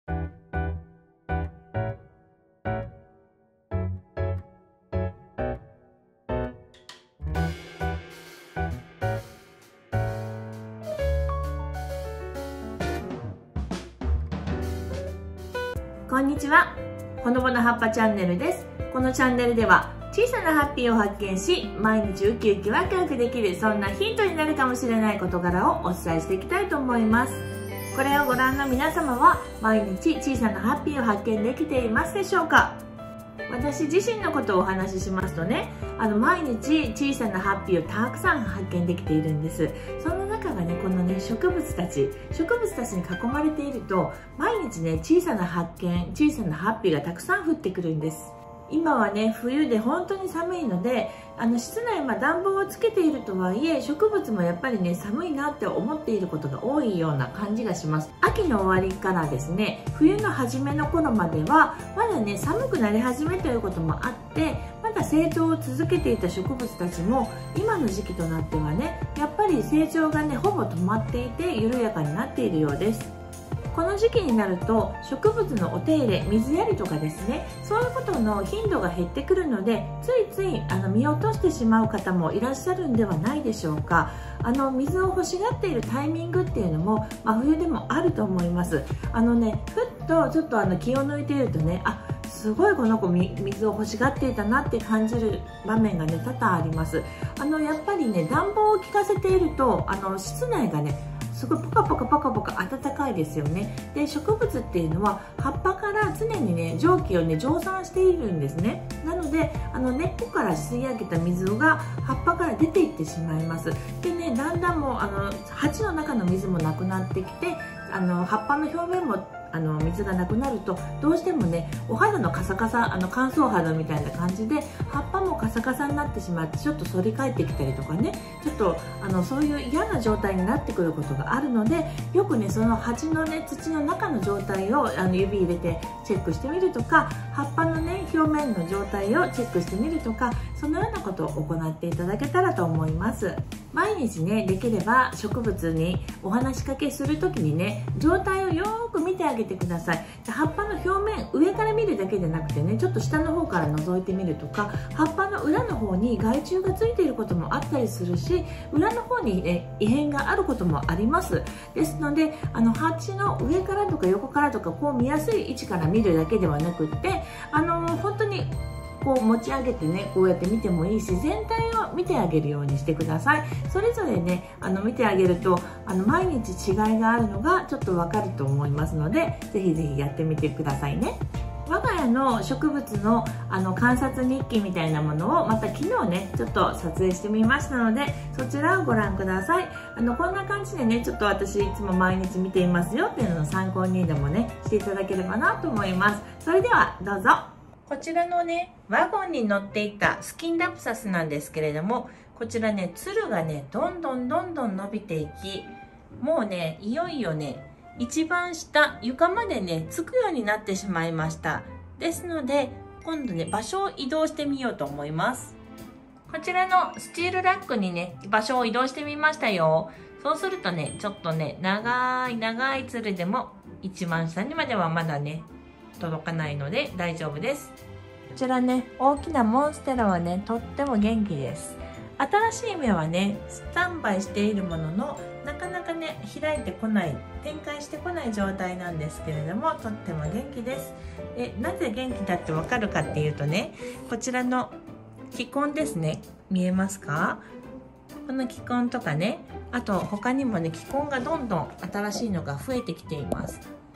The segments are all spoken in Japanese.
こんにちは。ほのぼの葉っぱチャンネルです。このチャンネルでは小さなハッピーを発見し、毎日ウキウキワクワクできる、そんなヒントになるかもしれない事柄をお伝えしていきたいと思います。これをご覧の皆様は毎日小さなハッピーを発見できていますでしょうか？私自身のことをお話ししますとね、毎日小さなハッピーをたくさん発見できているんです。その中がね、このね、植物たちに囲まれていると、毎日ね、小さな発見、小さなハッピーがたくさん降ってくるんです。今はね、冬で本当に寒いので、室内暖房をつけているとはいえ、植物もやっぱりね、寒いなって思っていることが多いような感じがします。秋の終わりからですね、冬の初めの頃まではまだね、寒くなり始めということもあって、まだ成長を続けていた植物たちも今の時期となってはね、やっぱり成長がね、ほぼ止まっていて緩やかになっているようです。この時期になると植物のお手入れ、水やりとかですね、そういうことの頻度が減ってくるので、ついつい見落としてしまう方もいらっしゃるんではないでしょうか。水を欲しがっているタイミングっていうのも真冬でもあると思います。ふっとちょっと気を抜いているとね、すごいこの子水を欲しがっていたなって感じる場面がね、多々あります。やっぱりね、暖房を効かせていると室内がね、すごいポカポカ暖かいですよね。で、植物っていうのは葉っぱから常にね、蒸気をね、蒸散しているんですね。なので根っこから吸い上げた水が葉っぱから出ていってしまいます。でね、だんだんもう鉢の中の水もなくなってきて、葉っぱの表面も水がなくなると、どうしてもね、お肌のカサカサ、乾燥肌みたいな感じで葉っぱもカサカサになってしまって、ちょっと反り返ってきたりとかね、ちょっとそういう嫌な状態になってくることがあるので、よくね、その鉢のね、土の中の状態を指入れてチェックしてみるとか、葉っぱのね、表面の状態をチェックしてみるとか、そのようなことを行っていただけたらと思います。毎日ね、できれば植物にお話しかけする時にね、状態をよーく見てあげてください。葉っぱの表面、上から見るだけでなくてね、ちょっと下の方から覗いてみるとか、葉っぱの裏の方に害虫がついていることもあったりするし、裏の方にね、異変があることもあります。ですので、鉢の上からとか横からとか、こう見やすい位置から見るだけではなくって、本当にこう持ち上げてね、こうやって見てもいいし、全体を見てあげるようにしてください。それぞれね、見てあげると毎日違いがあるのがちょっとわかると思いますので、ぜひぜひやってみてくださいね。我が家の植物の観察日記みたいなものをまた昨日ね、ちょっと撮影してみましたので、そちらをご覧ください。こんな感じでね、ちょっと私いつも毎日見ていますよっていうのを参考にでもね、していただければなと思います。それではどうぞ。こちらのね、ワゴンに乗っていたスキンラプサスなんですけれども、こちらね、つるがね、どんどん伸びていき、もうね、いよいよね、一番下、床までね、つくようになってしまいました。ですので、今度ね、場所を移動してみようと思います。こちらのスチールラックにね、場所を移動してみましたよ。そうするとね、ちょっとね、長いつるでも、一番下にまではまだね、届かないので大丈夫です。こちらね、大きなモンステラはね、とっても元気です。新しい芽はね、スタンバイしているものの、なかなかね、開いてこない、展開してこない状態なんですけれども、とっても元気です。なぜ元気だってわかるかっていうとね、こちらの気根ですね、見えますか？この気根とかね、あと他にもね、気根がどんどん新しいのが増えてきています。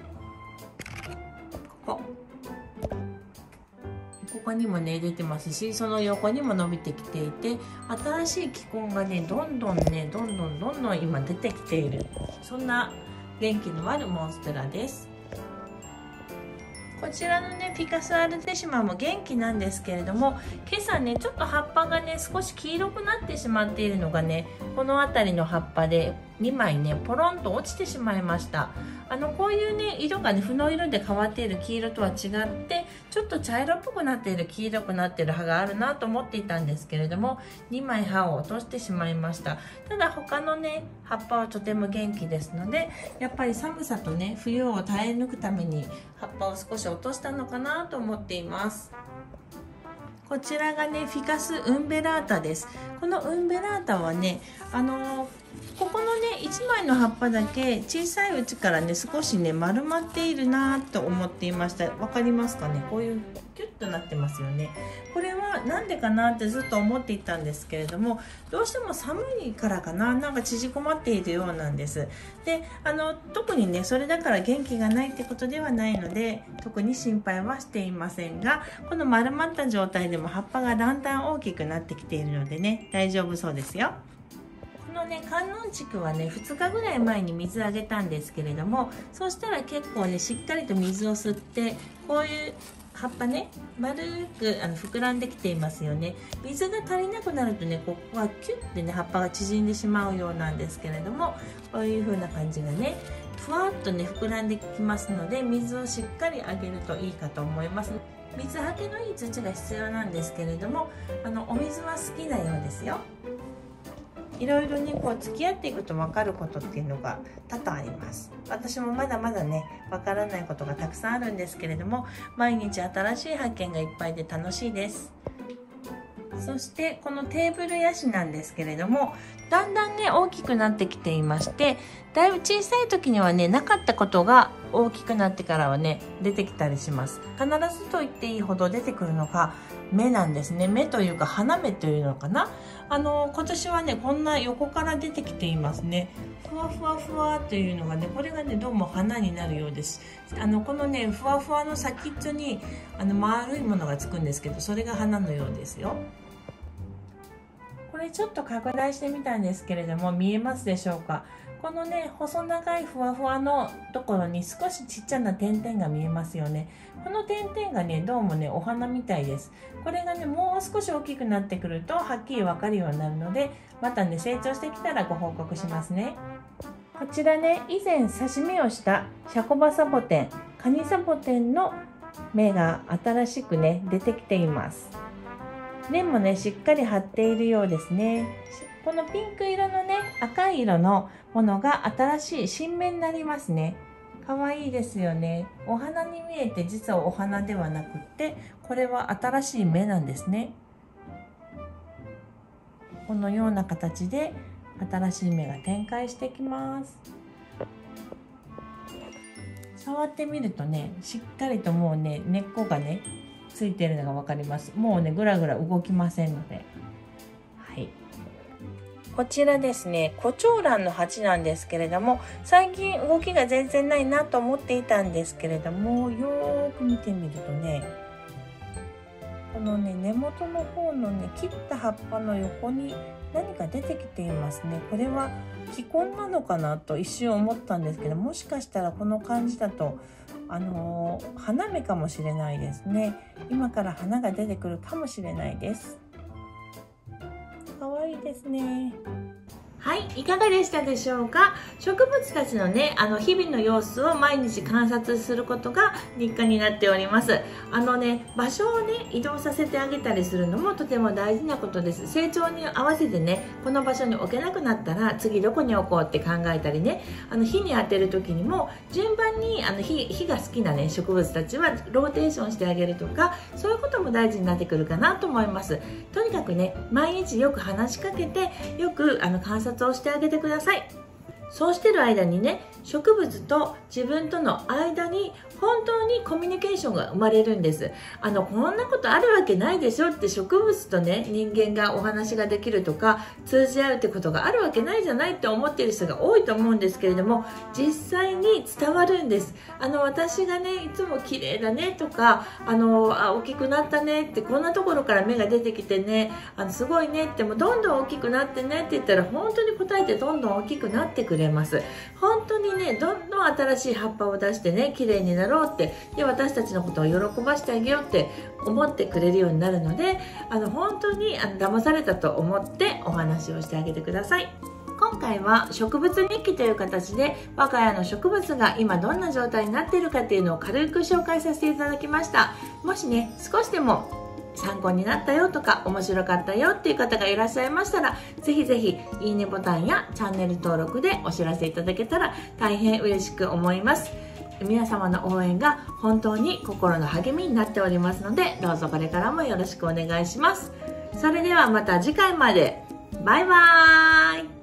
ここにもね、出てますし、その横にも伸びてきていて、新しい気根がね、どんどん今出てきている、そんな元気のあるモンステラです。こちらのね、ピカスアルテシマも元気なんですけれども、今朝ね、ちょっと葉っぱがね、少し黄色くなってしまっているのがね、この辺りの葉っぱで、 2枚ねポロンと落ちてしまいました。こういうね色がね斑の色で変わっている黄色とは違ってちょっと茶色っぽくなっている黄色くなっている葉があるなと思っていたんですけれども、2枚葉を落としてしまいました。ただ他のね葉っぱはとても元気ですので、やっぱり寒さとね冬を耐え抜くために葉っぱを少し落としたのかなと思っています。こちらがねフィカス・ウンベラータです。このウンベラータはねここのね1枚の葉っぱだけ小さいうちからね少しね丸まっているなと思っていました。わかりますかね、こういうキュッとなってますよね。これはなんでかなってずっと思っていたんですけれども、どうしても寒いからかな、なんか縮こまっているようなんです。で特にねそれだから元気がないってことではないので特に心配はしていませんが、この丸まった状態でも葉っぱがだんだん大きくなってきているのでね大丈夫そうですよ。このね観音竹はね2日ぐらい前に水あげたんですけれども、そうしたら結構ねしっかりと水を吸ってこういう葉っぱね丸く膨らんできていますよね。水が足りなくなるとねここがキュッてね葉っぱが縮んでしまうようなんですけれども、こういう風な感じがねふわっとね膨らんできますので、水をしっかりあげるといいかと思います。水はけのいい土が必要なんですけれども、お水は好きなようですよ。いろいろにこう付き合っていくと分かることっていうのが多々あります。私もまだまだね分からないことがたくさんあるんですけれども、毎日新しい発見がいっぱいで楽しいです。そしてこのテーブルヤシなんですけれども、だんだんね大きくなってきていまして、だいぶ小さい時にはねなかったことが大きくなってからはね出てきたりします。必ずと言っていいほど出てくるのが芽なんですね。芽というか花芽というのかな。今年はねこんな横から出てきていますね。ふわふわふわというのがね、これがねどうも花になるようです。このねふわふわの先っちょに丸いものがつくんですけど、それが花のようですよ。これちょっと拡大してみたんですけれども、見えますでしょうか。このね細長いふわふわのところに少しちっちゃな点々が見えますよね。この点々がねどうもねお花みたいです。これがねもう少し大きくなってくるとはっきりわかるようになるので、またね成長してきたらご報告しますね。こちらね以前刺身をしたシャコバサボテン、カニサボテンの芽が新しくね出てきています。根もねしっかり張っているようですね。このピンク色のね赤い色のものが新しい新芽になりますね。かわいいですよね。お花に見えて実はお花ではなくって、これは新しい芽なんですね。このような形で新しい芽が展開してきます。触ってみるとねしっかりともうね根っこがねついているのが分かります。もうねぐらぐら動きませんので、はい、こちらですねコチョウランの鉢なんですけれども、最近動きが全然ないなと思っていたんですけれども、よーく見てみるとねこのね根元の方のね切った葉っぱの横に何か出てきていますね。これは気根なのかなと一瞬思ったんですけど、もしかしたらこの感じだと花芽かもしれないですね。今から花が出てくるかもしれないです。かわいいですね。はい、いかがでしたでしょうか。植物たちのね、日々の様子を毎日観察することが日課になっております。場所をね、移動させてあげたりするのもとても大事なことです。成長に合わせてね、この場所に置けなくなったら次どこに置こうって考えたりね、日に当てる時にも順番に火が好きなね、植物たちはローテーションしてあげるとか、そういうことも大事になってくるかなと思います。とにかくね、毎日よく話しかけて、よく観察をしてあげてください。そうしてる間にね、植物と自分との間に本当にコミュニケーションが生まれるんです。こんなことあるわけないでしょって、植物とね人間がお話ができるとか通じ合うってことがあるわけないじゃないって思っている人が多いと思うんですけれども、実際に伝わるんです。私がねいつも綺麗だねとか大きくなったねって、こんなところから芽が出てきてねすごいねって、もうどんどん大きくなってねって言ったら本当に答えてどんどん大きくなってくれます。本当にねどんどん新しい葉っぱを出してね綺麗になろうって、で私たちのことを喜ばしてあげようって思ってくれるようになるので、本当に騙されたと思ってお話をしてあげてください。 今回は植物日記という形で我が家の植物が今どんな状態になっているかっていうのを軽く紹介させていただきました。もしね、少しでも参考になったよとか面白かったよっていう方がいらっしゃいましたら、ぜひぜひいいねボタンやチャンネル登録でお知らせいただけたら大変嬉しく思います。皆様の応援が本当に心の励みになっておりますので、どうぞこれからもよろしくお願いします。それではまた次回まで。バイバーイ。